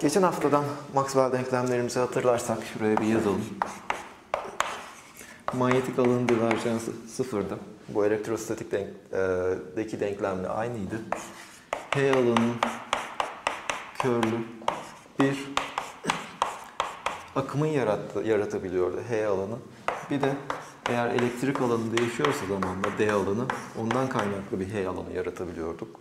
Geçen haftadan Maxwell denklemlerimizi hatırlarsak şuraya bir yazalım. Manyetik alanın diverjansı sıfırdı. Bu elektrostatikdeki denklemle aynıydı. H alanının körlü bir akımı yaratabiliyordu H alanı. Bir de eğer elektrik alanı değişiyorsa zamanla D alanı, ondan kaynaklı bir H alanı yaratabiliyorduk.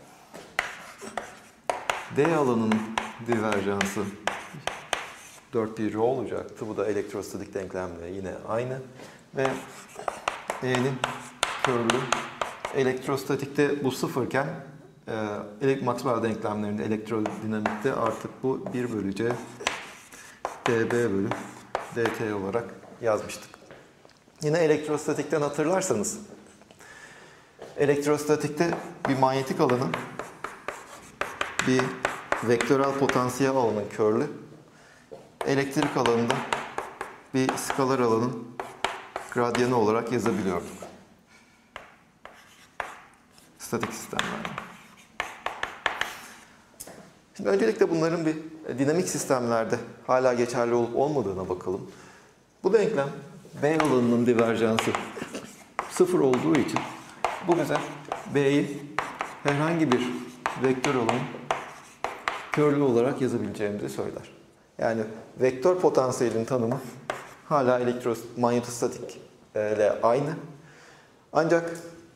D alanının diverjansı 4 pi rho olacaktı. Bu da elektrostatik denklemle yine aynı. Ve E'nin körlü elektrostatikte bu sıfırken Maxwell denklemlerinde elektrodinamikte artık bu 1 bölü C dB bölü dt olarak yazmıştık. Yine elektrostatikten hatırlarsanız elektrostatikte bir manyetik alanın bir vektörel potansiyel alanın körlü, elektrik alanında bir skalar alanın gradyanı olarak yazabiliyorduk. Statik sistemlerde. Şimdi öncelikle bunların bir dinamik sistemlerde hala geçerli olup olmadığına bakalım. Bu denklem B alanının diverjansı sıfır olduğu için bu bize B'yi herhangi bir vektör alanın körlü olarak yazabileceğimizi söyler. Yani vektör potansiyelin tanımı hala elektromanyetostatik ile aynı. Ancak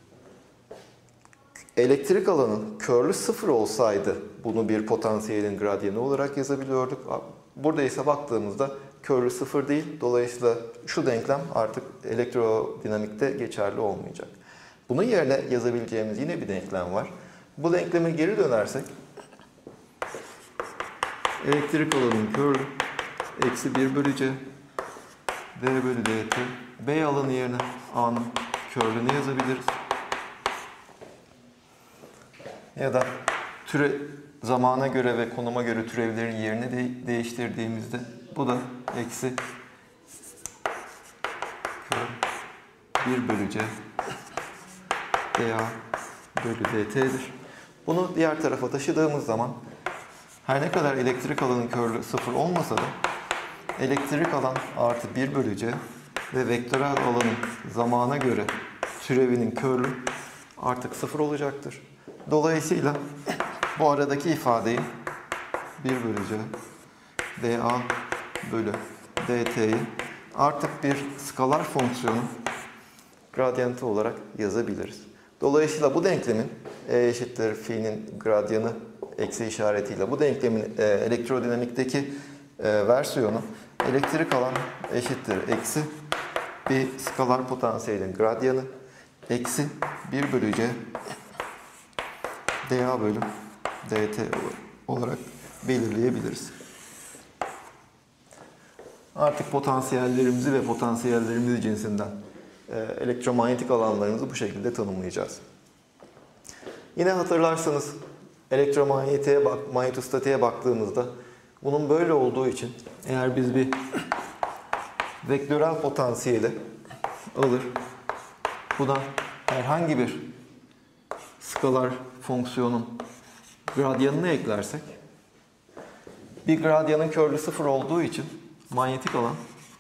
elektrik alanın körlü sıfır olsaydı bunu bir potansiyelin gradyanı olarak yazabiliyorduk. Burada ise baktığımızda körlü sıfır değil. Dolayısıyla şu denklem artık elektrodinamikte geçerli olmayacak. Bunun yerine yazabileceğimiz yine bir denklem var. Bu denkleme geri dönersek elektrik alanın körlü eksi 1 bölü C d bölü dt. B alanı yerine A'nın körlüğünü yazabiliriz. Ya da zamana göre ve konuma göre türevlerin yerini değiştirdiğimizde bu da eksi 1 bölü C dA bölü dt'dir. Bunu diğer tarafa taşıdığımız zaman her ne kadar elektrik alanın körlüğü sıfır olmasa da elektrik alan artı 1 bölü C ve vektörel alanın zamana göre türevinin körlüğü artık sıfır olacaktır. Dolayısıyla bu aradaki ifadeyi 1 bölü C dA bölü dt'yi artık bir skalar fonksiyonun gradyantı olarak yazabiliriz. Dolayısıyla bu denklemin E eşittir fi'nin gradyanı eksi işaretiyle bu denklemin elektrodinamikteki versiyonu elektrik alan eşittir eksi bir skalar potansiyelin gradyanı eksi 1 bölü C dA bölü dt olarak belirleyebiliriz. Artık potansiyellerimizi ve potansiyellerimiz cinsinden elektromanyetik alanlarımızı bu şekilde tanımlayacağız. Yine hatırlarsanız manyetostatiğe baktığımızda bunun böyle olduğu için eğer biz bir vektörel potansiyeli alır, buna herhangi bir skalar fonksiyonun gradyanını eklersek bir gradyanın körlü sıfır olduğu için manyetik alan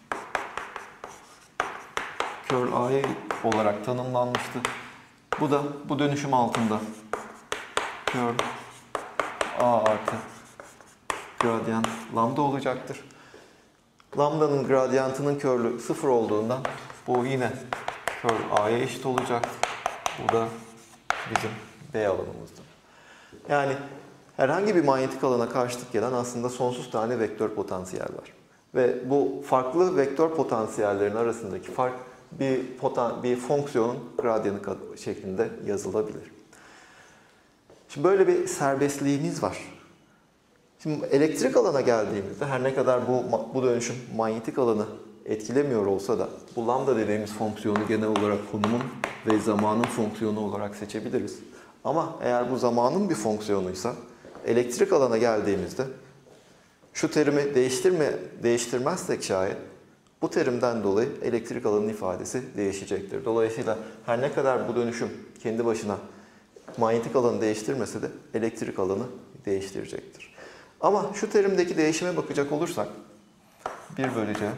curl A olarak tanımlanmıştı. Bu da bu dönüşüm altında curl A artı gradyan lambda olacaktır. Lambda'nın gradyantının körlü sıfır olduğundan bu yine curl A'ya eşit olacak. Bu da bizim B alanımızdır. Yani herhangi bir manyetik alana karşılık gelen aslında sonsuz tane vektör potansiyel var. Ve bu farklı vektör potansiyellerin arasındaki fark bir fonksiyonun gradyanı şeklinde yazılabilir. Şimdi böyle bir serbestliğimiz var. Şimdi elektrik alana geldiğimizde her ne kadar bu dönüşüm manyetik alanı etkilemiyor olsa da bu lambda dediğimiz fonksiyonu genel olarak konumun ve zamanın fonksiyonu olarak seçebiliriz. Ama eğer bu zamanın bir fonksiyonuysa elektrik alana geldiğimizde şu terimi değiştirmezsek şayet bu terimden dolayı elektrik alanının ifadesi değişecektir. Dolayısıyla her ne kadar bu dönüşüm kendi başına manyetik alanı değiştirmese de elektrik alanı değiştirecektir. Ama şu terimdeki değişime bakacak olursak 1 bölü C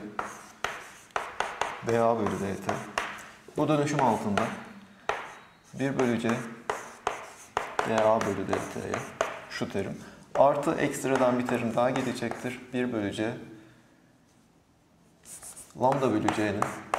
dA bölü dt. Bu dönüşüm altında 1 bölü C dA bölü dt'ye şu terim. Artı ekstradan bir terim daha gelecektir. 1 bölü C lambda bölü C'nin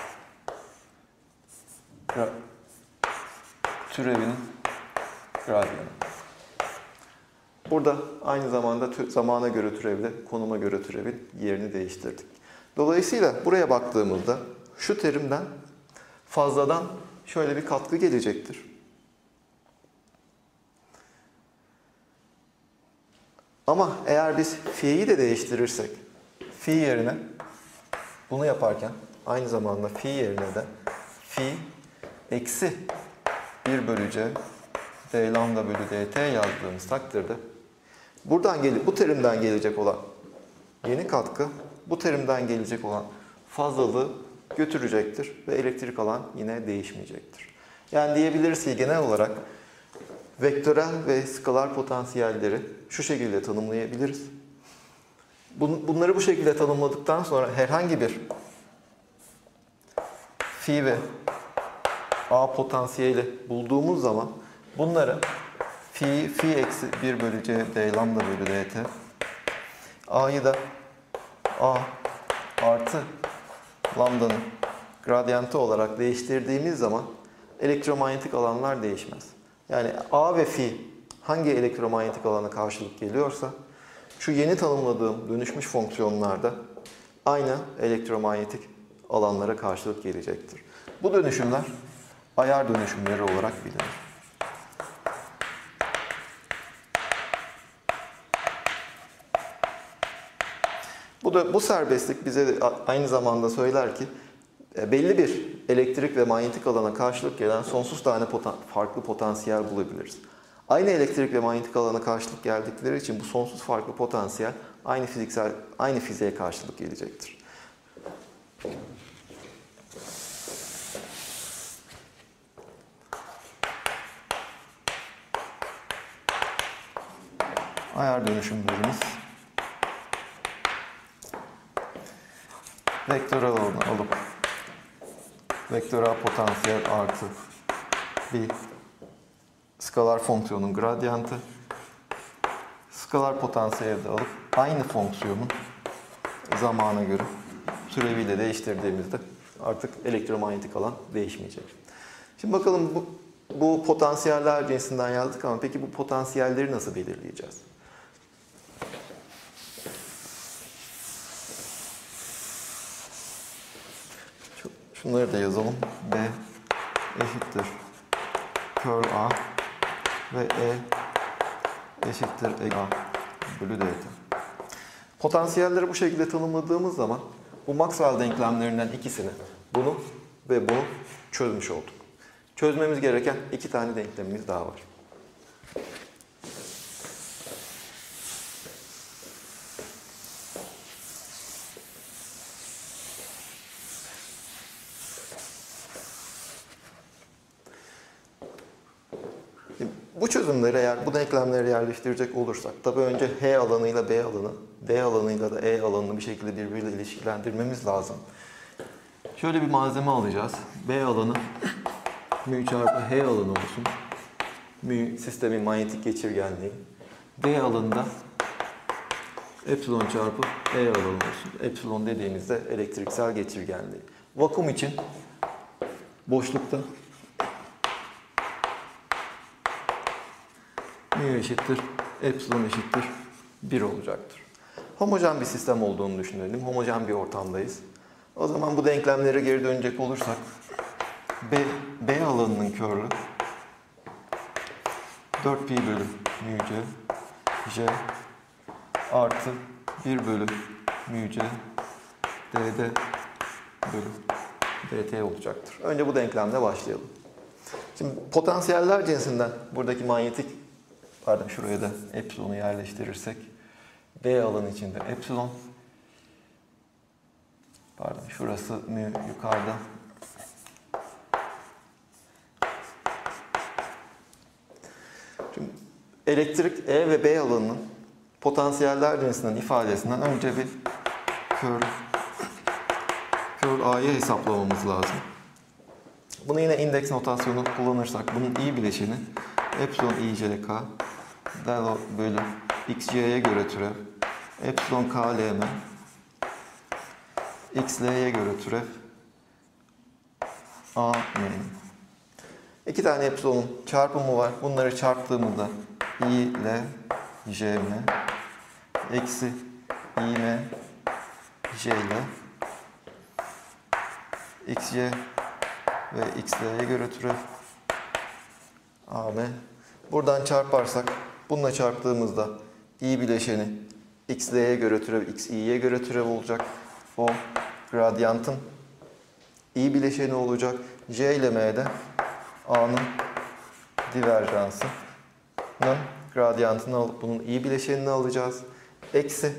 türevinin gradiyanı. Burada aynı zamanda zamana göre türevle konuma göre türevin yerini değiştirdik. Dolayısıyla buraya baktığımızda şu terimden fazladan şöyle bir katkı gelecektir. Ama eğer biz fi'yi de değiştirirsek, fi yerine bunu yaparken aynı zamanda fi yerine de fi eksi 1 bölü C d lambda bölü dt yazdığımız takdirde bu terimden gelecek olan yeni katkı bu terimden gelecek olan fazlalığı götürecektir ve elektrik alan yine değişmeyecektir. Yani diyebiliriz ki genel olarak vektörel ve skalar potansiyelleri şu şekilde tanımlayabiliriz. Bunları bu şekilde tanımladıktan sonra herhangi bir fi ve a potansiyeli bulduğumuz zaman bunları fi eksi 1 bölü c d lambda bölü dt a'yı da a artı lambdanın gradyantı olarak değiştirdiğimiz zaman elektromanyetik alanlar değişmez. Yani a ve fi hangi elektromanyetik alana karşılık geliyorsa şu yeni tanımladığım dönüşmüş fonksiyonlarda aynı elektromanyetik alanlara karşılık gelecektir. Bu dönüşümler ayar dönüşümleri olarak bilinir. Bu serbestlik bize aynı zamanda söyler ki belli bir elektrik ve manyetik alana karşılık gelen sonsuz tane farklı potansiyel bulabiliriz. Aynı elektrik ve manyetik alana karşılık geldikleri için bu sonsuz farklı potansiyel aynı fiziğe karşılık gelecektir. Ayar dönüşümlerimiz vektörel alanı alıp vektörel potansiyel artı bir skalar fonksiyonun gradyantı, skalar potansiyeli de alıp aynı fonksiyonun zamana göre türeviyle değiştirdiğimizde artık elektromanyetik alan değişmeyecek. Şimdi bakalım bu potansiyeller cinsinden yazdık ama peki bu potansiyelleri nasıl belirleyeceğiz? Şunları da yazalım. B eşittir curl A ve E eşittir A bölü dt. Potansiyelleri bu şekilde tanımladığımız zaman bu Maxwell denklemlerinden ikisini, bunu ve bunu çözmüş olduk. Çözmemiz gereken iki tane denklemimiz daha var. Bu çözümleri eğer bu denklemleri yerleştirecek olursak, tabii önce H alanıyla B alanı, D alanıyla da E alanını bir şekilde birbiriyle ilişkilendirmemiz lazım. Şöyle bir malzeme alacağız. B alanı μ çarpı H alanı olsun. μ sistemin manyetik geçirgenliği. D alanında epsilon çarpı E alanı olsun. Epsilon dediğimizde elektriksel geçirgenliği. Vakum için boşlukta μ eşittir, epsilon eşittir 1 olacaktır. Homojen bir sistem olduğunu düşünelim. Homojen bir ortamdayız. O zaman bu denklemlere geri dönecek olursak B alanının körlü 4pi bölü μ c J artı 1 bölü μ c dd bölü dt olacaktır. Önce bu denklemle başlayalım. Şimdi potansiyeller cinsinden buradaki şuraya da epsilonu yerleştirirsek B alanı içinde epsilon, şurası μ yukarıda. Şimdi elektrik E ve B alanının potansiyeller cinsinin ifadesinden önce bir curl A'yı hesaplamamız lazım. Bunu yine indeks notasyonu kullanırsak bunun i bileşeni epsilon ijk del bölü xc'ye göre türev epsilon klm xl'ye göre türev a m. İki tane epsilonun çarpımı var. Bunları çarptığımızda i l j m eksi i m j l xj ve xl'ye göre türev am. Buradan çarparsak bununla çarptığımızda i bileşeni xl'ye göre türev xi'ye göre türev olacak. O gradyantın i bileşeni olacak. J ile m'de a'nın diverjansının gradyantını alıp bunun i bileşenini alacağız. Eksi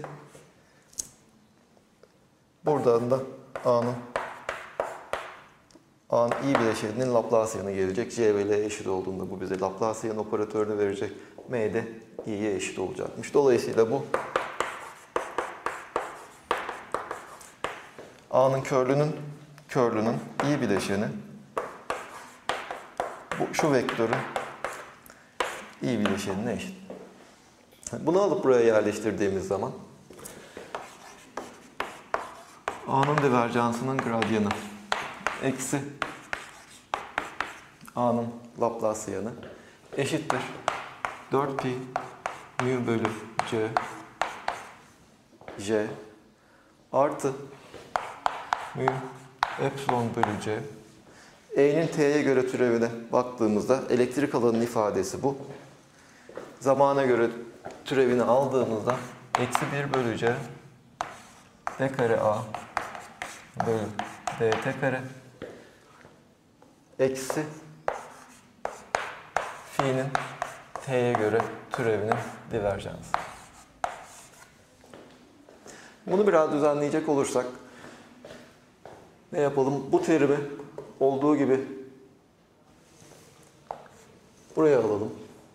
buradan da a'nın i bileşeninin Laplacian'ı gelecek. J ve L eşit olduğunda bu bize Laplacian operatörünü verecek. M de i'ye eşit olacakmış. Dolayısıyla bu a'nın körlünün i bileşeni şu vektörün i bileşenine eşit. Bunu alıp buraya yerleştirdiğimiz zaman a'nın diverjansının gradyanı eksi a'nın Laplacian'ı eşittir 4pi mu bölü j artı mu epsilon bölü c. E'nin t'ye göre türevine baktığımızda elektrik alanının ifadesi bu. Zamana göre türevini aldığımızda eksi 1 bölü c d kare a bölü dt kare eksi fi'nin t'ye göre türevinin diverjansı. Bunu biraz düzenleyecek olursak ne yapalım? Bu terimi olduğu gibi buraya alalım.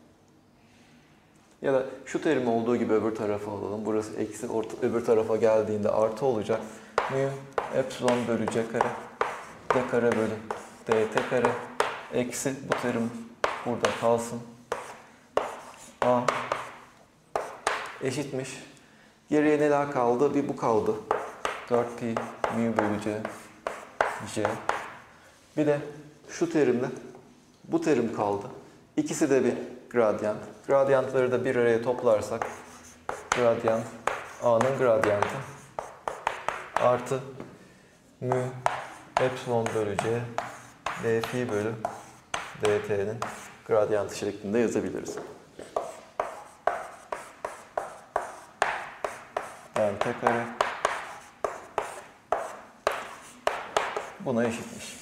Ya da şu terimi olduğu gibi öbür tarafa alalım. Burası eksi, öbür tarafa geldiğinde artı olacak. Mu epsilon bölü c kare d kare bölü dt kare eksi bu terim burada kalsın. A eşitmiş. Geriye neler kaldı? Bir bu kaldı. 4pi mu bölü c. Bir de şu terimle bu terim kaldı. İkisi de bir gradyant. Gradyantları da bir araya toplarsak gradyant a'nın gradyantı artı mu epsilon bölü c d fi bölü dt'nin gradyantı şeklinde yazabiliriz. dt kare buna eşitmiş.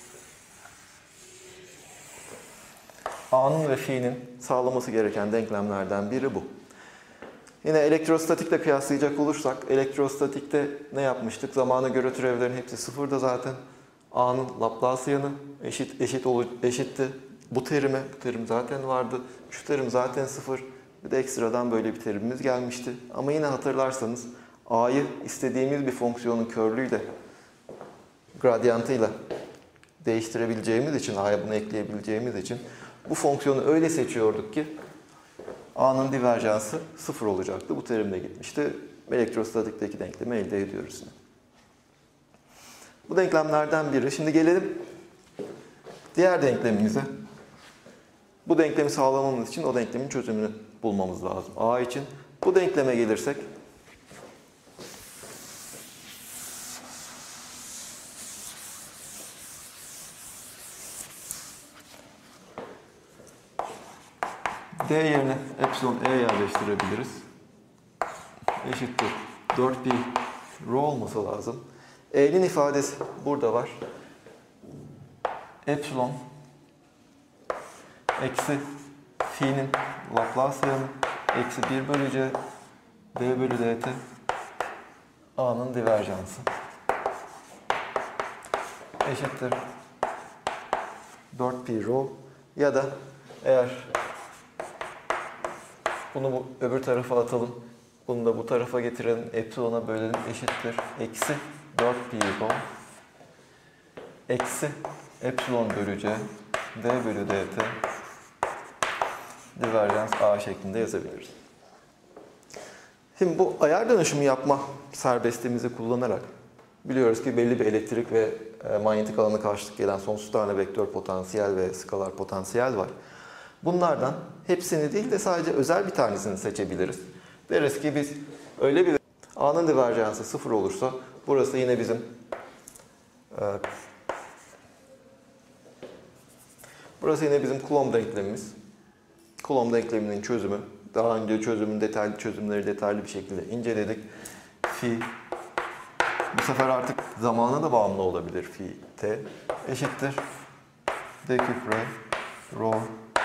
A'nın ve fi'nin sağlaması gereken denklemlerden biri bu. Yine elektrostatikle kıyaslayacak olursak, elektrostatikte ne yapmıştık? Zamana göre türevlerin hepsi sıfırda zaten. A'nın Laplacian'ı eşitti. Bu terim zaten vardı. Şu terim zaten sıfır. Bir de ekstradan böyle bir terimimiz gelmişti. Ama yine hatırlarsanız A'yı istediğimiz bir fonksiyonun körlüğüyle, gradyantıyla değiştirebileceğimiz için, A'ya bunu ekleyebileceğimiz için bu fonksiyonu öyle seçiyorduk ki A'nın diverjansı sıfır olacaktı. Bu terim de gitmişti. Elektrostatikteki denklemi elde ediyoruz. Bu denklemlerden biri. Şimdi gelelim diğer denklemimize. Bu denklemi sağlamamız için o denklemin çözümünü bulmamız lazım. A için. Bu denkleme gelirsek D yerine epsilon e yerleştirebiliriz. Eşittir 4pi rho olması lazım. E'nin ifadesi burada var. Epsilon eksi fi'nin Laplacian'ı eksi 1 bölü c d bölü dt a'nın diverjansı eşittir 4pi rho ya da eğer bunu öbür tarafa atalım. Bunu da bu tarafa getirelim. Epsilon'a bölelim. Eşittir. Eksi 4 pi epsilon. Eksi epsilon bölü c. D bölü dt. Diverjans a şeklinde yazabiliriz. Şimdi bu ayar dönüşümü yapma serbestliğimizi kullanarak biliyoruz ki belli bir elektrik ve manyetik alana karşılık gelen sonsuz tane vektör potansiyel ve skalar potansiyel var. Bunlardan hepsini değil de sadece özel bir tanesini seçebiliriz. Deriz ki biz öyle bir A'nın diverjansı 0 olursa burası yine bizim Coulomb denklemimiz. Coulomb denkleminin çözümü. Daha önce çözümleri detaylı bir şekilde inceledik. Phi bu sefer artık zamana da bağımlı olabilir. Phi t eşittir d küp r rho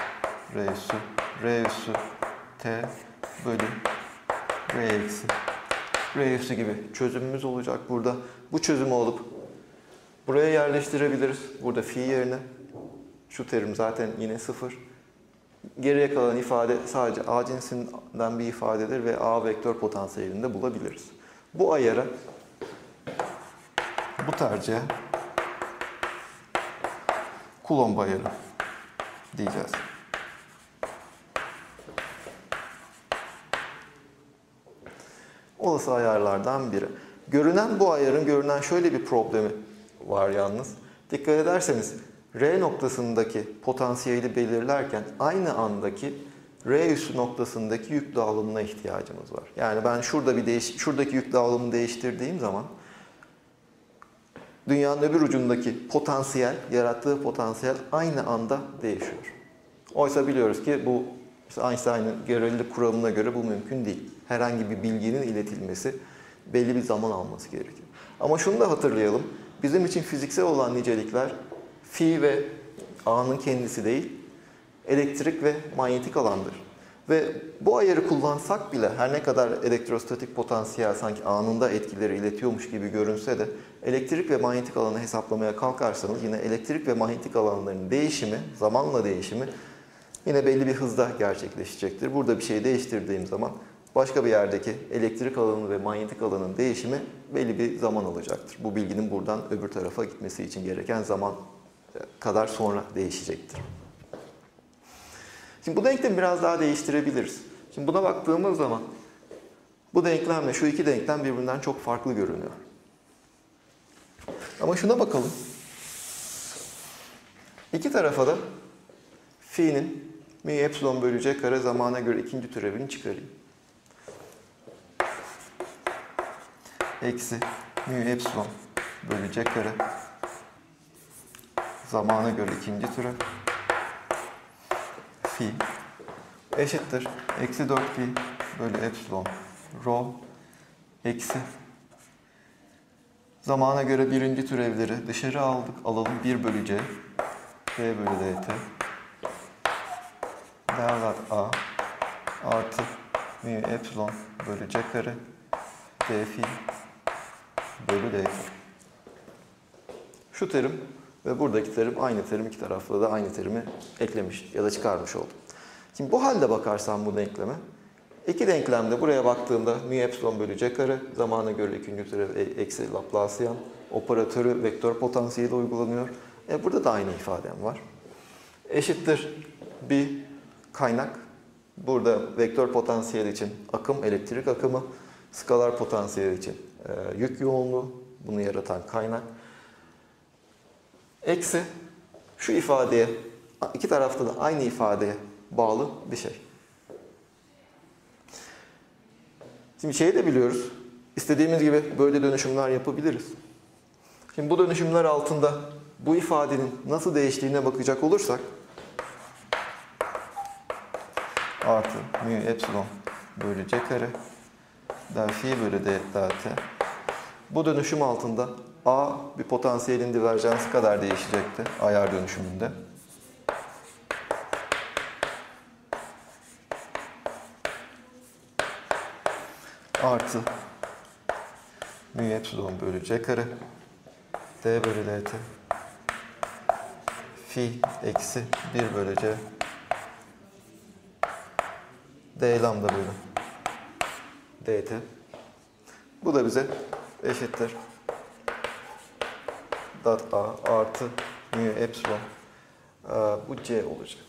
r üssü t bölü r üssü gibi çözümümüz olacak burada. Bu çözümü alıp buraya yerleştirebiliriz. Burada phi yerine şu terim zaten yine 0. Geriye kalan ifade sadece A cinsinden bir ifadedir ve A vektör potansiyelini de bulabiliriz. Bu ayara, bu tercihe Coulomb ayarı diyeceğiz. Olası ayarlardan biri. Bu ayarın görünen şöyle bir problemi var yalnız. Dikkat ederseniz R noktasındaki potansiyeli belirlerken aynı andaki R üssü noktasındaki yük dağılımına ihtiyacımız var. Yani ben şuradaki yük dağılımını değiştirdiğim zaman dünyanın öbür ucundaki yarattığı potansiyel aynı anda değişiyor. Oysa biliyoruz ki bu Einstein'ın görelilik kuramına göre bu mümkün değil. Herhangi bir bilginin iletilmesi belli bir zaman alması gerekiyor. Ama şunu da hatırlayalım. Bizim için fiziksel olan nicelikler Phi ve A'nın kendisi değil, elektrik ve manyetik alandır. Ve bu ayarı kullansak bile her ne kadar elektrostatik potansiyel sanki anında etkileri iletiyormuş gibi görünse de elektrik ve manyetik alanı hesaplamaya kalkarsanız yine elektrik ve manyetik alanların zamanla değişimi yine belli bir hızda gerçekleşecektir. Burada bir şey değiştirdiğim zaman başka bir yerdeki elektrik alanı ve manyetik alanın değişimi belli bir zaman alacaktır. Bu bilginin buradan öbür tarafa gitmesi için gereken zaman kadar sonra değişecektir. Şimdi bu denklemi biraz daha değiştirebiliriz. Şimdi buna baktığımız zaman bu denklemle şu iki denklem birbirinden çok farklı görünüyor. Ama şuna bakalım. İki tarafa da Phi'nin μ epsilon bölü c kare zamana göre ikinci türevini çıkarayım. Eksi μ epsilon bölü c kare zamana göre ikinci türev Phi eşittir. Eksi 4 pi bölü epsilon rho eksi zamana göre birinci türevleri dışarı alalım 1 bölü c d bölü dt del a artı μ epsilon bölü c kare d phi bölü dt. Şu terim ve buradaki terim aynı terim, iki taraflı da aynı terimi eklemiş ya da çıkarmış oldum. Şimdi bu halde bakarsam bu denkleme, iki denklemde buraya baktığımda μ epsilon bölü c kare zamana göre ikinci türev eksi Laplacian operatörü vektör potansiyeli uygulanıyor. Burada da aynı ifadem var. Eşittir bir kaynak. Burada vektör potansiyel için akım, elektrik akımı, skalar potansiyel için yük yoğunluğu, bunu yaratan kaynak. Eksi şu ifadeye, iki tarafta da aynı ifadeye bağlı bir şey. Şimdi şeyi de biliyoruz. İstediğimiz gibi böyle dönüşümler yapabiliriz. Şimdi bu dönüşümler altında bu ifadenin nasıl değiştiğine bakacak olursak artı μ epsilon bölü c kare del phi bölü d dt. Bu dönüşüm altında A bir potansiyelin diverjansı kadar değişecekti ayar dönüşümünde. Artı μ epsilon bölü c kare d bölü dt phi eksi 1 bölü c d lambda bölü dt. Bu da bize eşittir dat a artı mu epsilon. Bu c olacak.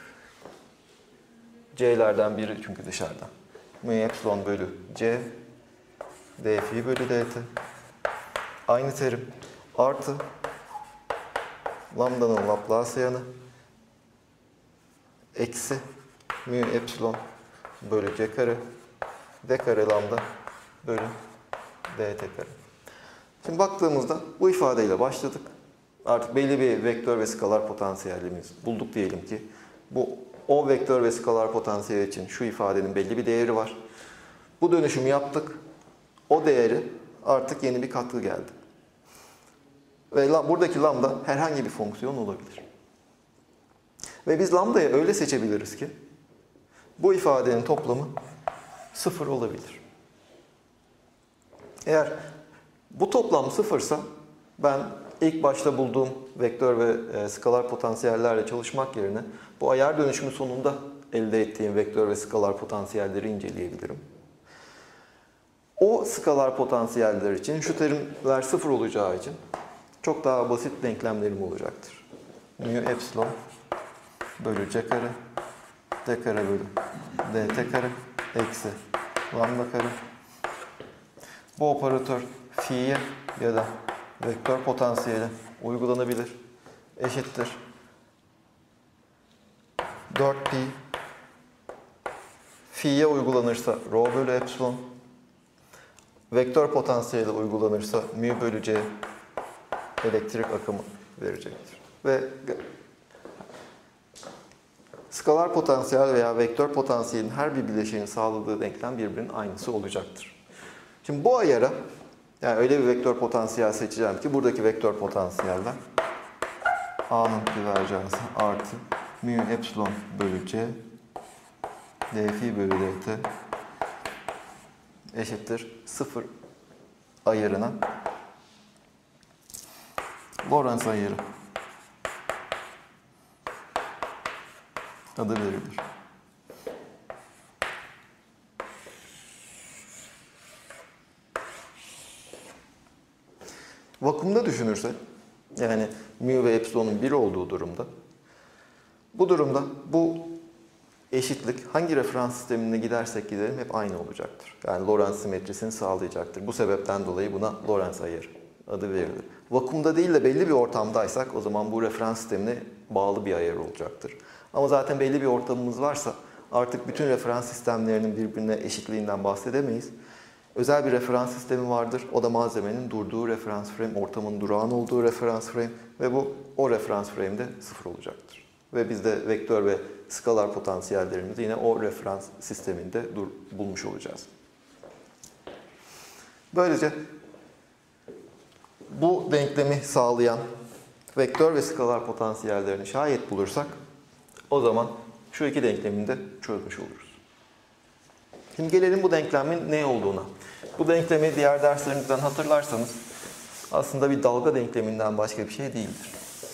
C'lerden biri çünkü dışarıdan. Mu epsilon bölü c d fi bölü dt. Aynı terim artı lambdanın Laplacianı eksi mu epsilon bölü c kare d kare lambda bölü dt kare. Şimdi baktığımızda bu ifadeyle başladık. Artık belli bir vektör ve skalar potansiyelimiz bulduk diyelim ki. O vektör ve skalar potansiyel için şu ifadenin belli bir değeri var. Bu dönüşümü yaptık. O değeri artık yeni bir katkı geldi. Ve buradaki lambda herhangi bir fonksiyon olabilir. Ve biz lambdayı öyle seçebiliriz ki bu ifadenin toplamı 0 olabilir. Eğer bu toplam 0'sa ben ilk başta bulduğum vektör ve skalar potansiyellerle çalışmak yerine bu ayar dönüşümü sonunda elde ettiğim vektör ve skalar potansiyelleri inceleyebilirim. O skalar potansiyeller için şu terimler 0 olacağı için çok daha basit denklemlerim olacaktır. Mu epsilon bölü c kare d kare bölü dt kare eksi lambda kare. Bu operatör fi'ye ya da vektör potansiyeli uygulanabilir. Eşittir 4pi fi'ye uygulanırsa rho bölü epsilon, vektör potansiyeli uygulanırsa mu bölü c elektrik akımı verecektir. Ve skalar potansiyel veya vektör potansiyelin her bir bileşeğin sağladığı denklem birbirinin aynısı olacaktır. Şimdi bu ayara, yani öyle bir vektör potansiyel seçeceğim ki buradaki vektör potansiyelden a'nın diverjansı artı mu epsilon bölü c d fi bölü dt eşittir 0 ayarına Lorentz ayarı adı verilir. Vakumda düşünürsek, yani mu ve epsilonun 1 olduğu durumda, bu durumda bu eşitlik hangi referans sistemine gidersek gidelim hep aynı olacaktır. Yani Lorentz simetrisini sağlayacaktır. Bu sebepten dolayı buna Lorentz ayarı adı verilir. Vakumda değil de belli bir ortamdaysak o zaman bu referans sistemine bağlı bir ayar olacaktır. Ama zaten belli bir ortamımız varsa artık bütün referans sistemlerinin birbirine eşitliğinden bahsedemeyiz. Özel bir referans sistemi vardır. O da malzemenin durduğu referans frame, ortamın durağan olduğu referans frame ve o referans frame'de 0 olacaktır. Ve biz de vektör ve skalar potansiyellerimizi yine o referans sisteminde bulmuş olacağız. Böylece bu denklemi sağlayan vektör ve skalar potansiyellerini şayet bulursak o zaman şu iki denklemi de çözmüş oluruz. Şimdi gelelim bu denklemin ne olduğuna. Bu denklemi diğer derslerimizden hatırlarsanız aslında bir dalga denkleminden başka bir şey değildir.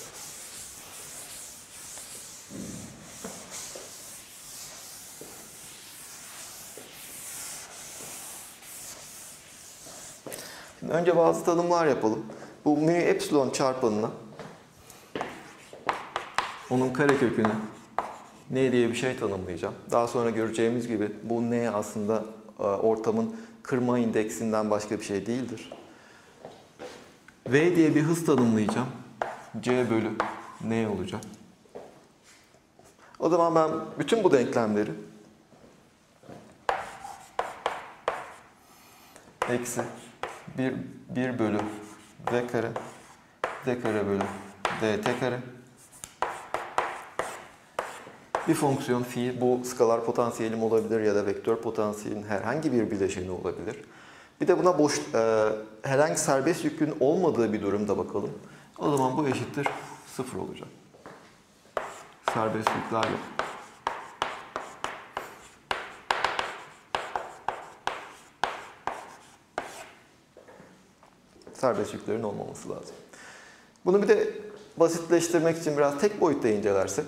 Şimdi önce bazı tanımlar yapalım. Bu mu epsilon çarpanına onun karekökünü n diye bir şey tanımlayacağım. Daha sonra göreceğimiz gibi bu n aslında ortamın kırma indeksinden başka bir şey değildir. V diye bir hız tanımlayacağım. C bölü n olacak. O zaman ben bütün bu denklemleri eksi 1 bölü v kare d kare bölü dt kare bir fonksiyon fi, bu skalar potansiyelim olabilir ya da vektör potansiyelin herhangi bir bileşeni olabilir. Bir de buna herhangi serbest yükün olmadığı bir durumda bakalım. O zaman bu eşittir 0 olacak. Serbest yükler yok. Serbest yüklerin olmaması lazım. Bunu bir de basitleştirmek için biraz tek boyutta incelersek,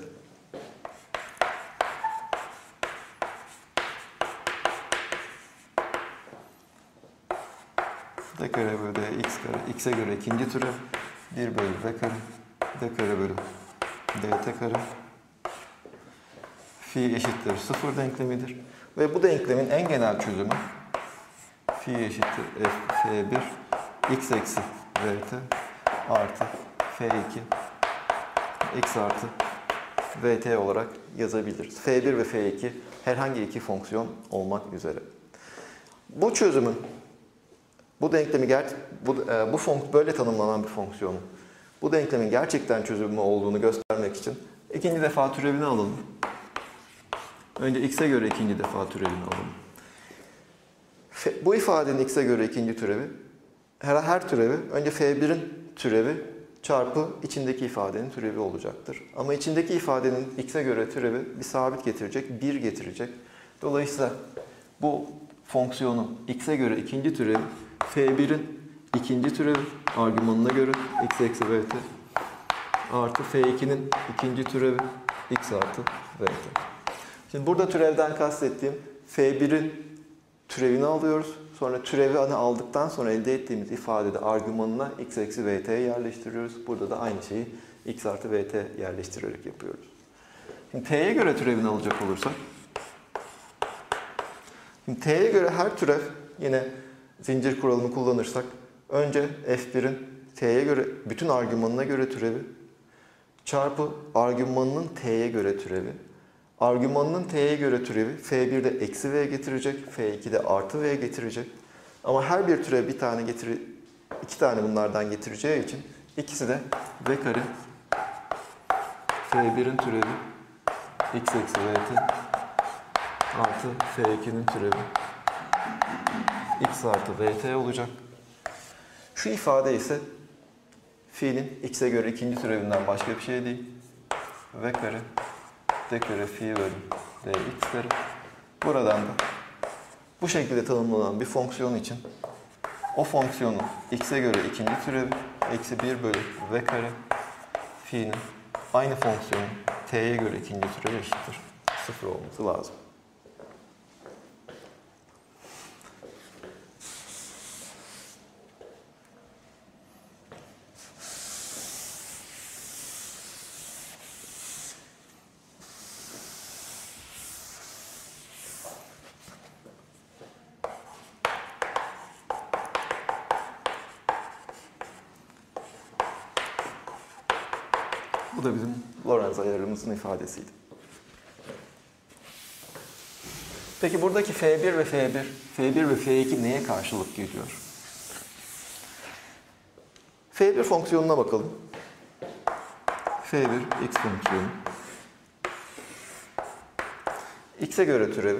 d kare bölü dx kare. X'e göre ikinci türev 1 bölü v kare. D kare bölü dt kare. Fi eşittir 0 denklemidir. Ve bu denklemin en genel çözümü fi eşittir f1 x eksi vt artı f2 x artı vt olarak yazabiliriz. f1 ve f2 herhangi iki fonksiyon olmak üzere. Bu çözümün, bu denklemi böyle tanımlanan bir fonksiyonun bu denklemin gerçekten çözümü olduğunu göstermek için ikinci defa türevini alalım. Önce x'e göre ikinci defa türevini alalım. Bu ifadenin x'e göre ikinci türevi, her türevi önce f1'in türevi çarpı içindeki ifadenin türevi olacaktır. Ama içindeki ifadenin x'e göre türevi bir sabit getirecek, 1 getirecek. Dolayısıyla bu fonksiyonun x'e göre ikinci türevi f1'in ikinci türevi argümanına göre x eksi vt artı f2'nin ikinci türevi x artı vt. Şimdi burada türevden kastettiğim f1'in türevini alıyoruz. Sonra türevi aldıktan sonra elde ettiğimiz ifadede argümanına x eksi vt'ye yerleştiriyoruz. Burada da aynı şeyi x artı vt yerleştirerek yapıyoruz. Şimdi t'ye göre türevini alacak olursak, şimdi t'ye göre her türev, yine zincir kuralını kullanırsak, önce f1'in t'ye göre bütün argümanına göre türevi çarpı argümanının t'ye göre türevi. Argümanının t'ye göre türevi f1'de eksi v getirecek, f2'de artı v getirecek. Ama her bir türev iki tane bunlardan getireceği için ikisi de v kare f1'in türevi x eksi vt artı f2'nin türevi x artı vt olacak. Şu ifade ise fi'nin x'e göre ikinci türevinden başka bir şey değil. V kare d kare fi bölü dx kare. Buradan da bu şekilde tanımlanan bir fonksiyon için o fonksiyonun x'e göre ikinci türevi eksi 1 bölü v kare fi'nin aynı fonksiyonun t'ye göre ikinci türevi eşittir 0 olması lazım. Bu da bizim Lorentz ayarımızın ifadesiydi. Peki buradaki f1 ve f2 neye karşılık geliyor? f1 fonksiyonuna bakalım. f1 x fonksiyonu. X'e göre türevi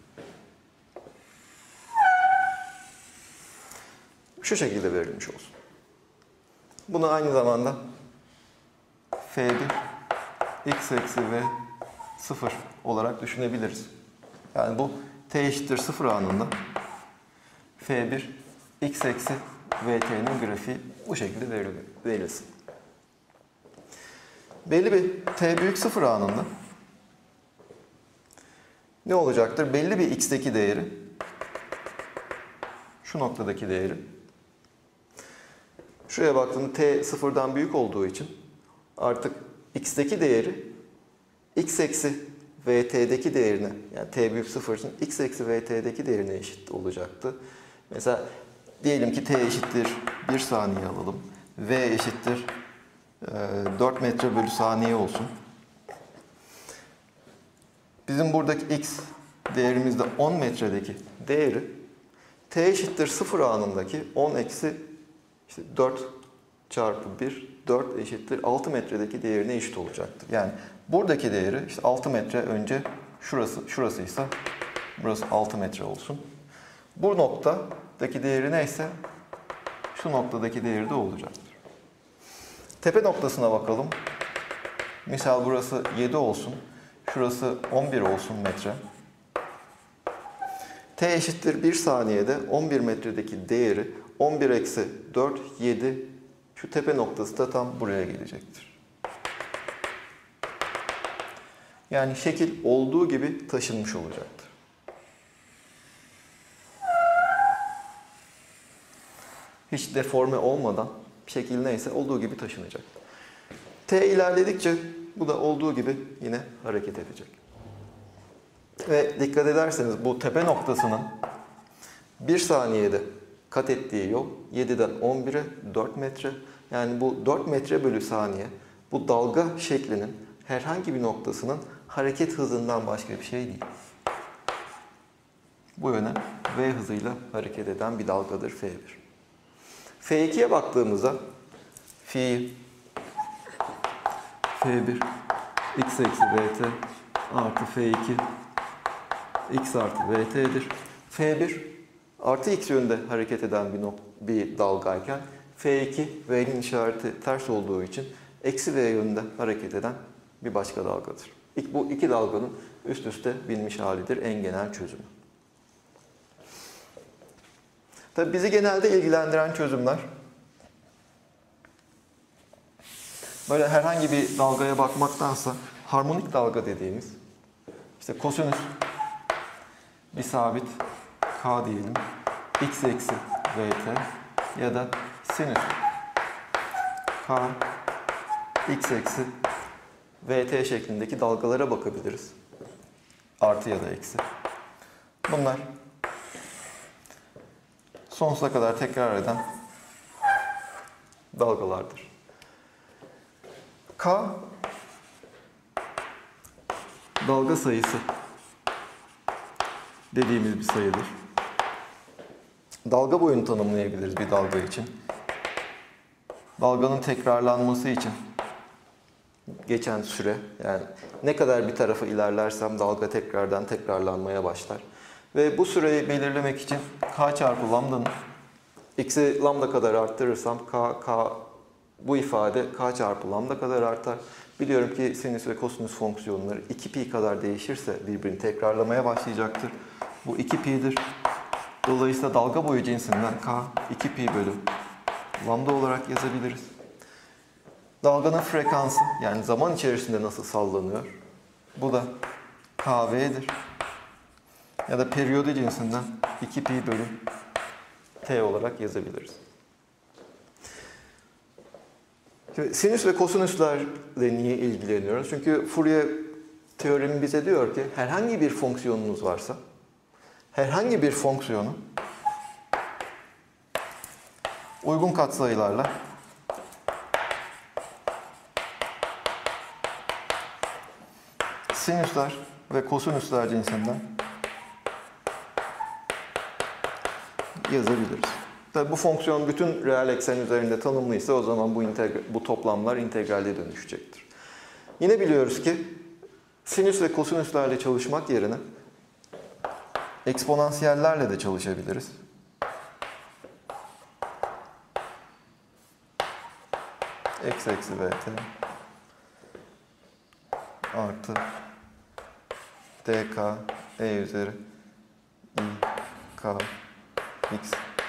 şu şekilde verilmiş olsun. Bunu aynı zamanda f1 x eksi v 0 olarak düşünebiliriz. Yani bu t eşittir 0 anında f1 x eksi vt'nin grafiği bu şekilde verilsin. Belli bir t büyük 0 anında ne olacaktır? Belli bir x'teki değeri, şu noktadaki değeri, şuraya baktığımda t 0'dan büyük olduğu için artık x'teki değeri x eksi vt'deki değerine, yani t büyük 0 için x eksi vt'deki değerine eşit olacaktı. Mesela diyelim ki t eşittir 1 saniye alalım. V eşittir 4 metre bölü saniye olsun. Bizim buradaki x değerimizde 10 metredeki değeri t eşittir 0 anındaki 10 eksi 4 çarpı 1, 4 eşittir 6 metredeki değerine eşit olacaktır. Yani buradaki değeri 6 metre önce şurasıysa burası 6 metre olsun. Bu noktadaki değeri neyse şu noktadaki değeri de olacaktır. Tepe noktasına bakalım. Misal burası 7 olsun. Şurası 11 olsun metre. T eşittir 1 saniyede 11 metredeki değeri 11 eksi 4, 7. Şu tepe noktası da tam buraya gelecektir. Yani şekil olduğu gibi taşınmış olacaktır. Hiç deforme olmadan şekil neyse olduğu gibi taşınacak. T ilerledikçe bu da olduğu gibi yine hareket edecek. Ve dikkat ederseniz bu tepe noktasının 1 saniyede kat ettiği yol 7'den 11'e 4 metre. Yani bu 4 metre bölü saniye bu dalga şeklinin herhangi bir noktasının hareket hızından başka bir şey değil. Bu yöne v hızıyla hareket eden bir dalgadır F1. F2'ye baktığımızda fi F1 x eksi vt artı F2 x artı vt'dir. F1 artı x yönde hareket eden bir dalgayken F2 v'nin işareti ters olduğu için eksi v yönünde hareket eden bir başka dalgadır. Bu iki dalganın üst üste binmiş halidir en genel çözümü. Tabii bizi genelde ilgilendiren çözümler böyle herhangi bir dalgaya bakmaktansa harmonik dalga dediğimiz işte kosinüs bir sabit k diyelim x eksi vt ya da sinüs k x eksi vt şeklindeki dalgalara bakabiliriz. Artı ya da eksi. Bunlar sonsuza kadar tekrar eden dalgalardır. K dalga sayısı dediğimiz bir sayıdır. Dalga boyunu tanımlayabiliriz bir dalga için. Dalganın tekrarlanması için geçen süre, yani ne kadar bir tarafa ilerlersem dalga tekrardan tekrarlanmaya başlar. Ve bu süreyi belirlemek için k çarpı lambdanın x'i lambda kadar arttırırsam bu ifade k çarpı lambda kadar artar. Biliyorum ki sinüs ve kosinüs fonksiyonları 2pi kadar değişirse birbirini tekrarlamaya başlayacaktır. Bu 2pi'dir. Dolayısıyla dalga boyu cinsinden k 2pi bölü lambda olarak yazabiliriz. Dalganın frekansı yani zaman içerisinde nasıl sallanıyor? Bu da kv'dir. Ya da periyodu cinsinden 2pi bölü t olarak yazabiliriz. Şimdi sinüs ve kosinüslerle niye ilgileniyoruz? Çünkü Fourier teoremi bize diyor ki herhangi bir fonksiyonunuz varsa herhangi bir fonksiyonu uygun katsayılarla sinüsler ve kosinüsler cinsinden yazabiliriz. Tabii bu fonksiyon bütün reel eksen üzerinde tanımlıysa o zaman bu toplamlar integrale dönüşecektir. Yine biliyoruz ki sinüs ve kosinüslerle çalışmak yerine eksponansiyellerle de çalışabiliriz. X eksi vt artı dk e üzeri i k x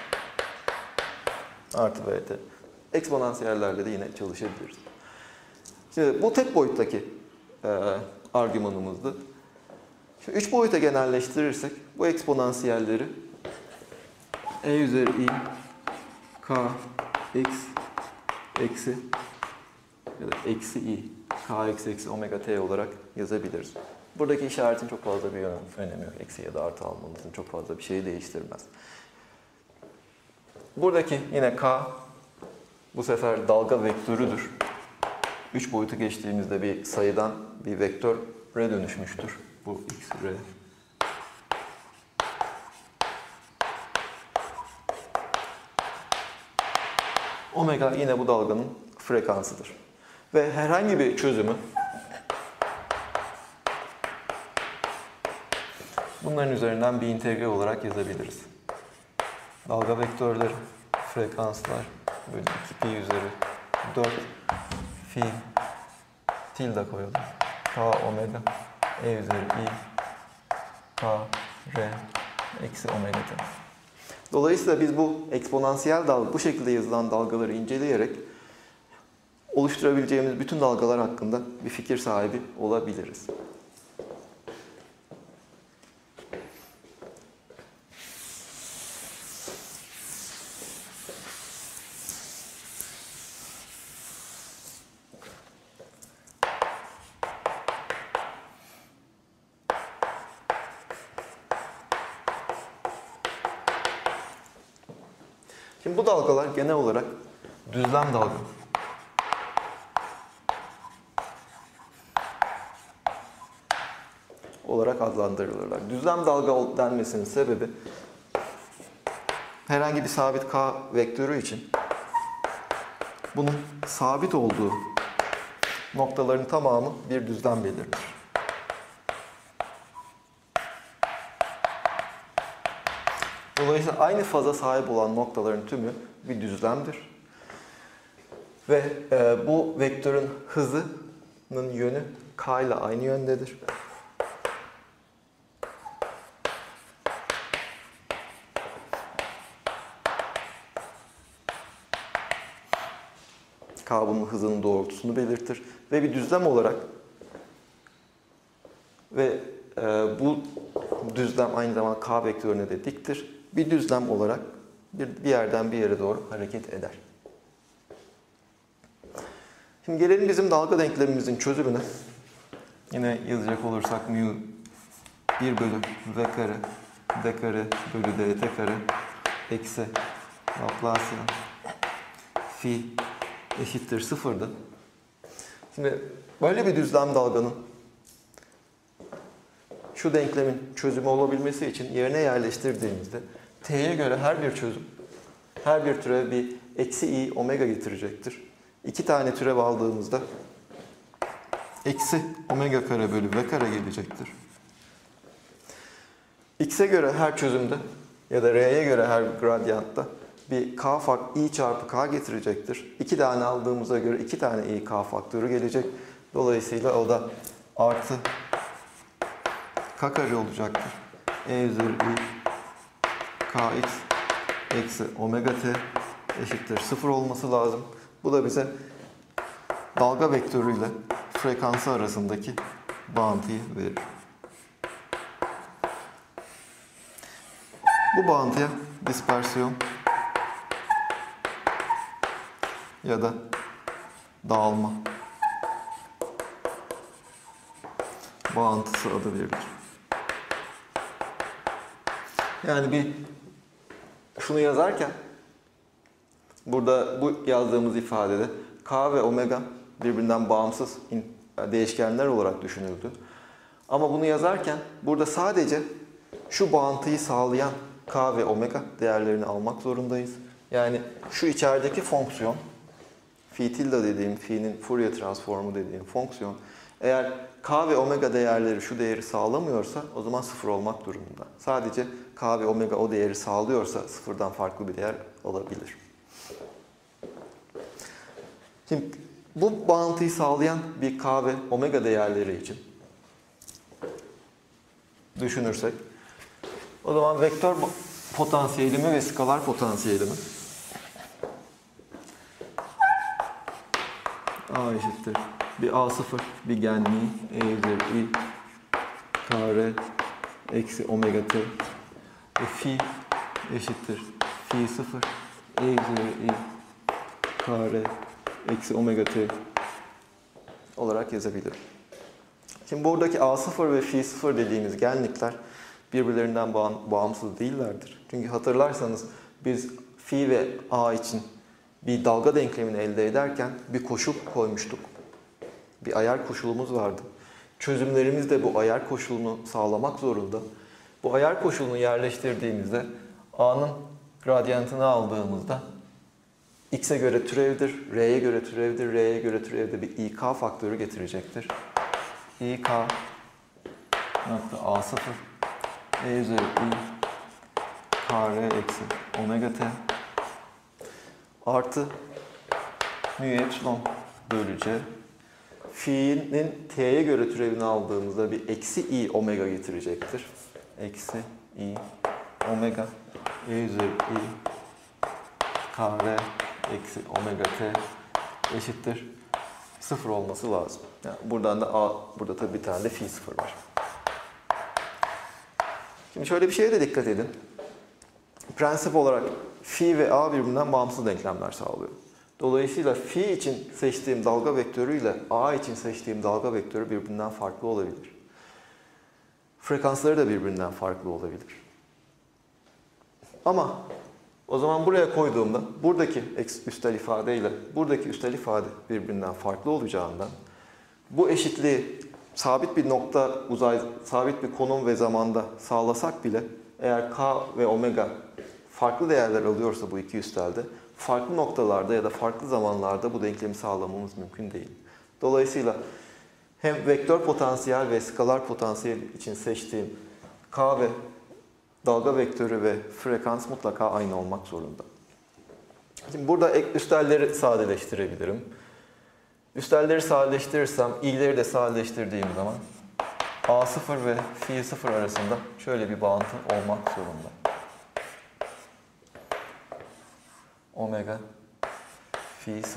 artı vt. Eksponansiyellerle de yine çalışabiliriz. Şimdi bu tek boyuttaki argümanımızdı. Şimdi 3 boyuta genelleştirirsek bu eksponansiyelleri e üzeri i k x eksi ya da eksi i k eksi omega t olarak yazabiliriz. Buradaki işaretin çok fazla bir önemi yok. Eksi ya da artı almamızın çok fazla bir şeyi değiştirmez. Buradaki yine k bu sefer dalga vektörüdür. 3 boyutu geçtiğimizde bir sayıdan bir vektöre dönüşmüştür. Bu x, r. Omega yine bu dalganın frekansıdır. Ve herhangi bir çözümü bunların üzerinden bir integral olarak yazabiliriz. Dalga vektörleri, frekanslar bölü 2pi üzeri 4 fi tilde koyalım. K omega e üzeri i k r eksi omega t. Dolayısıyla biz bu eksponansiyel dalga, bu şekilde yazılan dalgaları inceleyerek oluşturabileceğimiz bütün dalgalar hakkında bir fikir sahibi olabiliriz. Şimdi bu dalgalar genel olarak düzlem dalga olarak adlandırılırlar. Düzlem dalga denmesinin sebebi herhangi bir sabit k vektörü için bunun sabit olduğu noktaların tamamı bir düzlem belirtir. Dolayısıyla aynı faza sahip olan noktaların tümü bir düzlemdir. Ve bu vektörün hızının yönü k ile aynı yöndedir. K bunun hızının doğrultusunu belirtir. Ve bir düzlem olarak ve bu düzlem aynı zamanda k vektörüne de diktir. Bir düzlem olarak bir yerden bir yere doğru hareket eder. Şimdi gelelim bizim dalga denklemimizin çözümüne. Yine yazacak olursak mu 1 bölü v kare d kare bölü dt kare eksi Laplacian phi eşittir sıfırdı. Şimdi böyle bir düzlem dalganın şu denklemin çözümü olabilmesi için yerine yerleştirdiğimizde t'ye göre her bir çözüm, her bir türev bir eksi i omega getirecektir. 2 tane türev aldığımızda eksi omega kare bölü v kare gelecektir. X'e göre her çözümde ya da R'ye göre her gradyantta bir k i çarpı k getirecektir. 2 tane aldığımıza göre 2 tane i k faktörü gelecek. Dolayısıyla o da artı k kare olacaktır. E üzeri i kx eksi omega t eşittir 0 olması lazım. Bu da bize dalga vektörüyle frekansı arasındaki bağıntıyı verir. Bu bağıntıya dispersiyon ya da dağılma bağıntısı adı verilir. Yani bir şunu yazarken burada bu yazdığımız ifadede k ve omega birbirinden bağımsız değişkenler olarak düşünüldü. Ama bunu yazarken burada sadece şu bağıntıyı sağlayan k ve omega değerlerini almak zorundayız. Yani şu içerideki fonksiyon, phi tilde dediğim, phi'nin Fourier transformu dediğim fonksiyon, eğer k ve omega değerleri şu değeri sağlamıyorsa o zaman 0 olmak durumunda. Sadece k ve omega o değeri sağlıyorsa sıfırdan farklı bir değer olabilir. Şimdi bu bağıntıyı sağlayan bir k ve omega değerleri için düşünürsek, o zaman vektör potansiyelimi ve skalar potansiyelimi A eşittir bir A0 bir genliği E üzeri I kare eksi omega t ve phi eşittir phi 0 E üzeri I kare eksi omega t olarak yazabilirim. Şimdi buradaki A0 ve phi 0 dediğimiz genlikler birbirlerinden bağımsız değillerdir. Çünkü hatırlarsanız biz phi ve a için bir dalga denklemini elde ederken bir koşul koymuştuk. Bir ayar koşulumuz vardı. Çözümlerimiz de bu ayar koşulunu sağlamak zorunda. Bu ayar koşulunu yerleştirdiğimizde a'nın gradyantını aldığımızda x'e göre türevdir, r'ye göre türevdir, r'ye göre türevde bir ik faktörü getirecektir. ik nokta a0 e üzeri i kare eksi omega t artı mu epsilon bölü c. Phi'nin t'ye göre türevini aldığımızda bir eksi i omega getirecektir. Eksi i omega e üzeri i kare eksi omega t eşittir 0 olması lazım. Yani buradan da burada tabii bir tane de phi 0 var. Şimdi şöyle bir şeye de dikkat edin. Prensip olarak phi ve a birbirinden bağımsız denklemler sağlıyor. Dolayısıyla phi için seçtiğim dalga vektörüyle a için seçtiğim dalga vektörü birbirinden farklı olabilir. Frekansları da birbirinden farklı olabilir. Ama O zaman buraya koyduğumda buradaki üstel ifade ile buradaki üstel ifade birbirinden farklı olacağından bu eşitliği sabit bir nokta sabit bir konum ve zamanda sağlasak bile eğer k ve omega farklı değerler alıyorsa bu iki üstelde farklı noktalarda ya da farklı zamanlarda bu denklemi sağlamamız mümkün değil. Dolayısıyla hem vektör potansiyel ve skalar potansiyel için seçtiğim k ve dalga vektörü ve frekans mutlaka aynı olmak zorunda. Şimdi burada üstelleri sadeleştirebilirim. Üstelleri sadeleştirirsem, i'leri de sadeleştirdiğim zaman a0 ve fi0 arasında şöyle bir bağıntı olmak zorunda. Omega fi0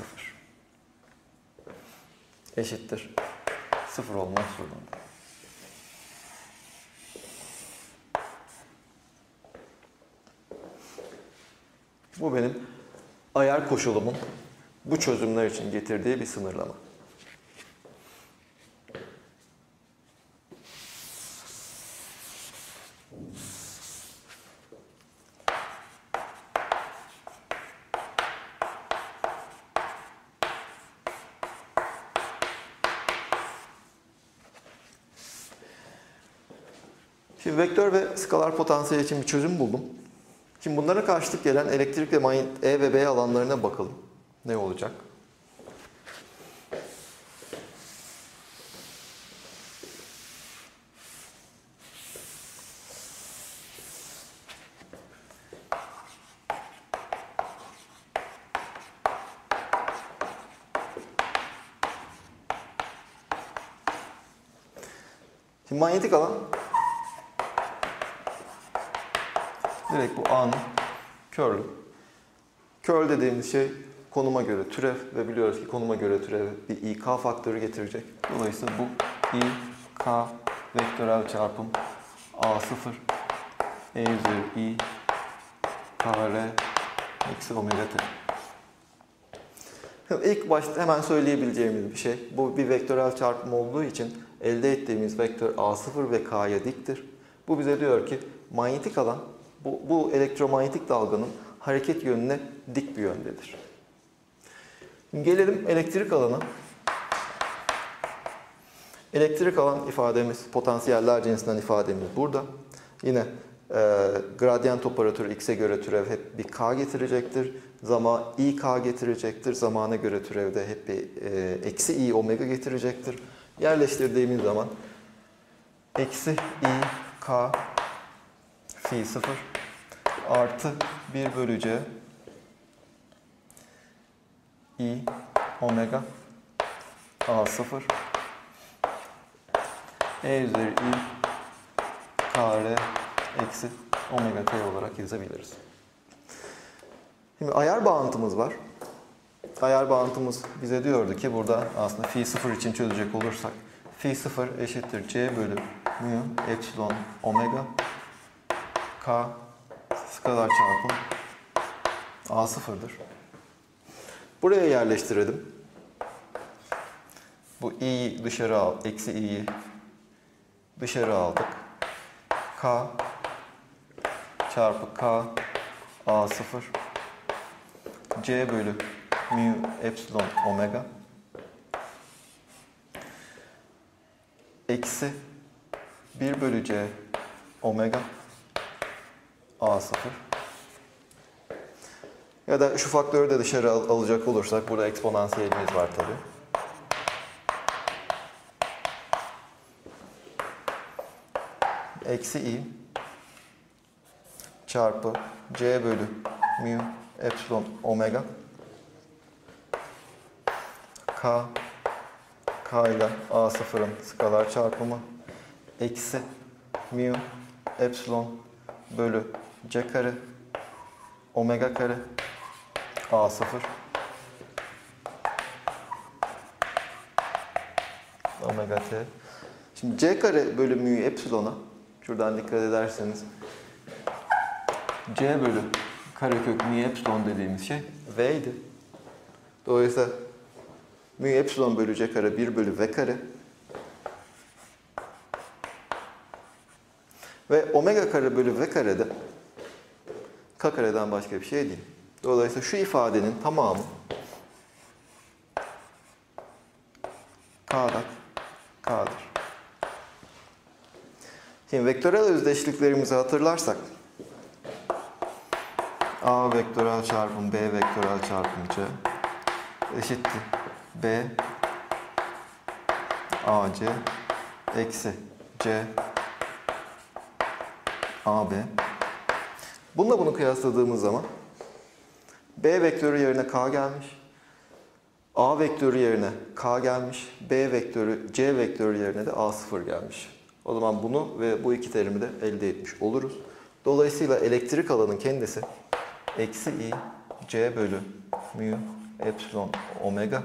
eşittir 0 olmak zorunda. Bu benim ayar koşulumun bu çözümler için getirdiği bir sınırlama. Şimdi vektör ve skalar potansiyel için bir çözüm buldum. Şimdi bunlara karşılık gelen elektrik ve E ve B alanlarına bakalım. Ne olacak? Şimdi manyetik alan direkt bu A'nın curl'ü. Curl dediğimiz şey konuma göre türev ve biliyoruz ki konuma göre türev bir İK faktörü getirecek. Dolayısıyla bu İK vektörel çarpım A0 E üzeri I kare eksi omega t. İlk başta hemen söyleyebileceğimiz bir şey. Bu bir vektörel çarpım olduğu için elde ettiğimiz vektör A0 ve K'ya diktir. Bu bize diyor ki manyetik alan bu elektromanyetik dalganın hareket yönüne dik bir yöndedir. Gelelim elektrik alana. Elektrik alan ifademiz, potansiyeller cinsinden ifademiz burada. Yine gradiyent operatörü x'e göre türev hep bir k getirecektir. İk getirecektir. Zamana göre türevde hep bir eksi i omega getirecektir. Yerleştirdiğimiz zaman eksi i k fi 0 artı 1 bölü c i omega a0 e üzeri i kare eksi omega t olarak yazabiliriz. Şimdi ayar bağıntımız var. Ayar bağıntımız bize diyordu ki burada aslında fi 0 için çözecek olursak fi 0 eşittir c bölü mu epsilon omega k skalar çarpım a0'dır. Buraya yerleştirelim. Bu i'yi dışarı al, eksi i'yi dışarı aldık. K çarpı k a0 c bölü mu epsilon omega eksi 1 bölü c omega a0 ya da şu faktörü de dışarı alacak olursak burada eksponansiyelimiz var tabi. Eksi i çarpı c bölü mu epsilon omega k ile a0'ın skalar çarpımı eksi mu epsilon bölü c kare omega kare a0 omega t. Şimdi c kare bölü mu epsilon'a şuradan dikkat ederseniz c bölü karekök mu epsilon dediğimiz şey v idi. Dolayısıyla mu epsilon bölü c kare 1 bölü v kare ve omega kare bölü v karede K kareden başka bir şey değil. Dolayısıyla şu ifadenin tamamı K'dan K'dır. Şimdi vektörel özdeşliklerimizi hatırlarsak A vektörel çarpım B vektörel çarpım C eşittir B AC eksi C AB. Bununla bunu kıyasladığımız zaman B vektörü yerine K gelmiş. A vektörü yerine K gelmiş. B vektörü, C vektörü yerine de A0 gelmiş. O zaman bunu ve bu iki terimi de elde etmiş oluruz. Dolayısıyla elektrik alanın kendisi eksi I C bölü mu epsilon omega.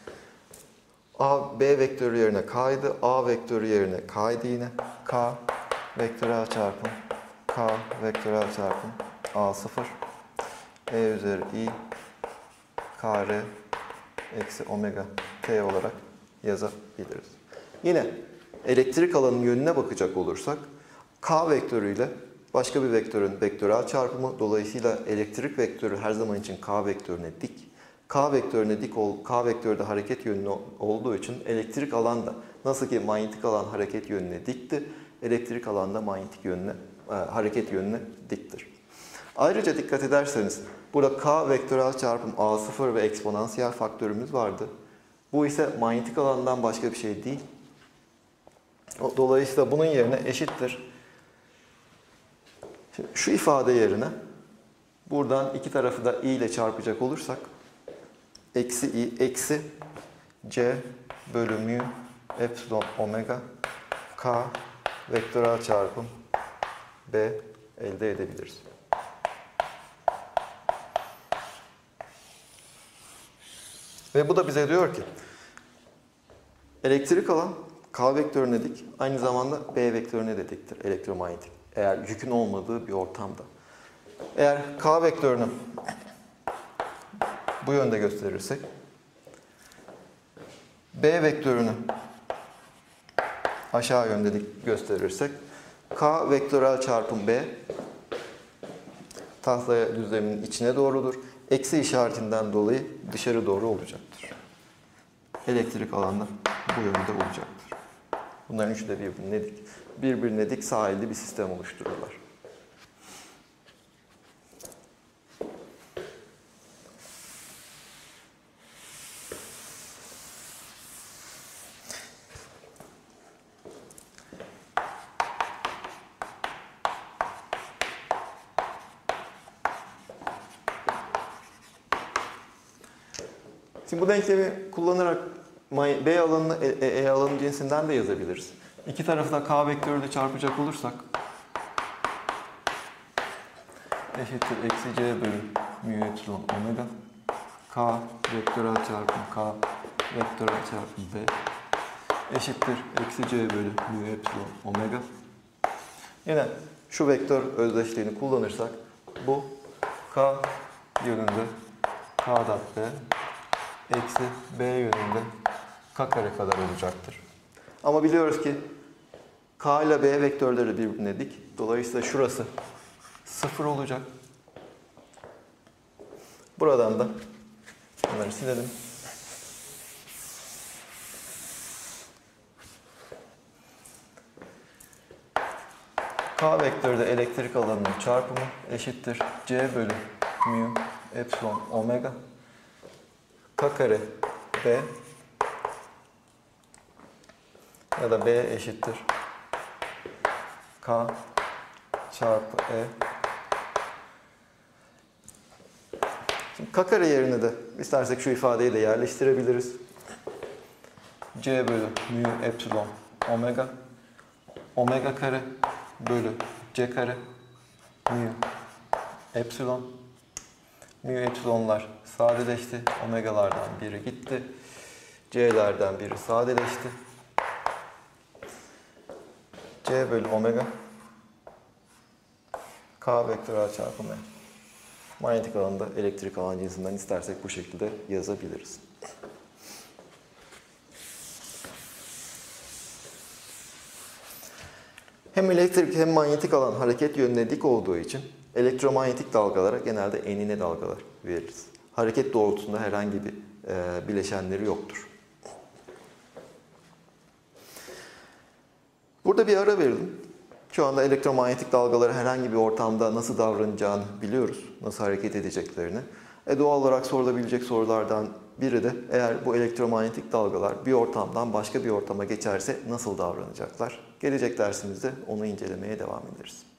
A, B vektörü yerine K'ydı. A vektörü yerine K'ydı yine. K vektörel çarpım K vektörel çarpım A0 E üzeri I kare eksi omega T olarak yazabiliriz. Yine elektrik alanın yönüne bakacak olursak K vektörüyle başka bir vektörün vektörel çarpımı, dolayısıyla elektrik vektörü her zaman için K vektörüne dik. K vektörüne dik K vektörde hareket yönü olduğu için elektrik alan da nasıl ki manyetik alan hareket yönüne dikti, elektrik alan da manyetik yönüne hareket yönüne diktir. Ayrıca dikkat ederseniz burada K vektörel çarpım A0 ve eksponansiyel faktörümüz vardı. Bu ise manyetik alandan başka bir şey değil. Dolayısıyla bunun yerine eşittir. Şimdi şu ifade yerine buradan iki tarafı da I ile çarpacak olursak eksi I eksi C bölü mu epsilon omega K vektörel çarpım B elde edebiliriz. Ve bu da bize diyor ki elektrik alan K vektörüne dik, aynı zamanda B vektörüne de diktir elektromanyetik. Eğer yükün olmadığı bir ortamda. Eğer K vektörünü bu yönde gösterirsek, B vektörünü aşağı yönde gösterirsek, K vektörel çarpım B tahtaya düzleminin içine doğrudur. Eksi işaretinden dolayı dışarı doğru olacaktır. Elektrik alanı bu yönde olacaktır. Bunların üçü de birbirine dik sahilli bir sistem oluştururlar. Şimdi bu denklemi kullanarak B alanını E alanı cinsinden de yazabiliriz. İki tarafı da K vektörüyle çarpacak olursak eşittir eksi C bölü mu epsilon omega K vektörel çarpım K vektörel çarpım B eşittir eksi C bölü mu epsilon omega. Yine şu vektör özdeşliğini kullanırsak bu K yönünde K dot B eksi B yönünde K kare kadar olacaktır. Ama biliyoruz ki K ile B vektörleri birbirine dik. Dolayısıyla şurası 0 olacak. Buradan da bunları silelim. K vektörü de elektrik alanının çarpımı eşittir C bölü mu epsilon omega K kare B ya da B eşittir K çarpı E. Şimdi K kare yerine de istersek şu ifadeyi de yerleştirebiliriz. C bölü mu epsilon omega omega kare bölü C kare mu epsilon. Mu epsilonlar sadeleşti. Omegalardan biri gitti. C'lerden biri sadeleşti. C bölü omega K vektörel çarpımı. Manyetik alanda elektrik alan cinsinden istersek bu şekilde yazabiliriz. Hem elektrik hem manyetik alan hareket yönüne dik olduğu için Elektromanyetik dalgalara genelde enine dalgalar veririz. Hareket doğrultusunda herhangi bir bileşenleri yoktur. Burada bir ara verelim. Şu anda elektromanyetik dalgaları herhangi bir ortamda nasıl davranacağını biliyoruz. Nasıl hareket edeceklerini. Doğal olarak sorulabilecek sorulardan biri de eğer bu elektromanyetik dalgalar bir ortamdan başka bir ortama geçerse nasıl davranacaklar? Gelecek dersimizde onu incelemeye devam ederiz.